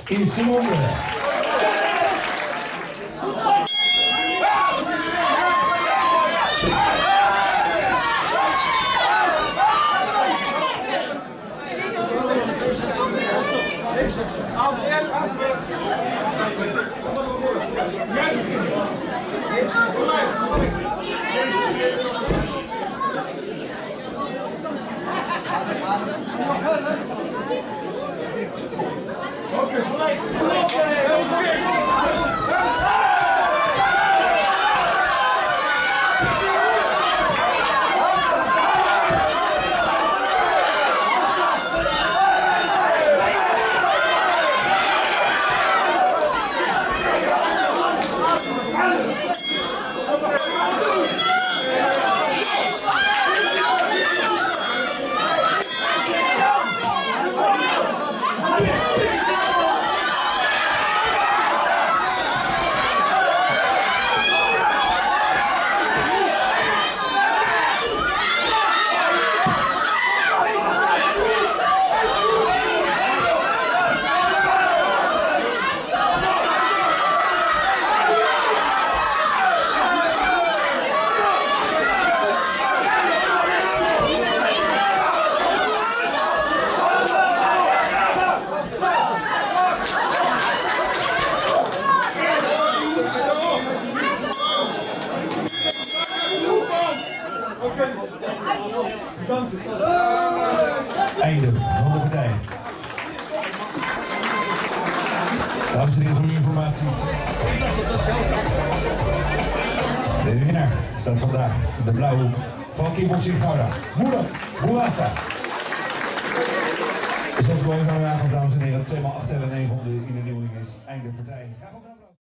is de ronde. Einde van de partij. Dames en heren, voor uw informatie. De winnaar staat vandaag in de blauwhoek van Kickboxing Gouda. Moerak Bouassa. Dus dat is gewoon vandaag, dames en heren. 2x8 en 1 ronde in de nieuweling is einde partij. Graag ook